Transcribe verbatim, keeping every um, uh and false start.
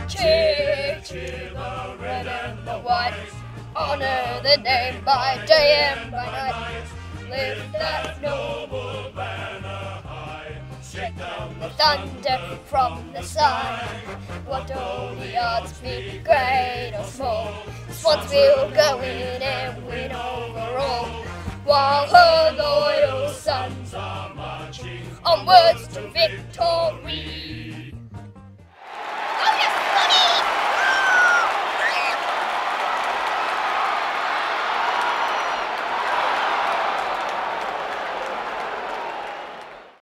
Cheer, cheer the red and the white. Honor the name by day and by night. Lift that noble banner high. Shake down the thunder from the sun. What all the odds be great or small, Swans will go in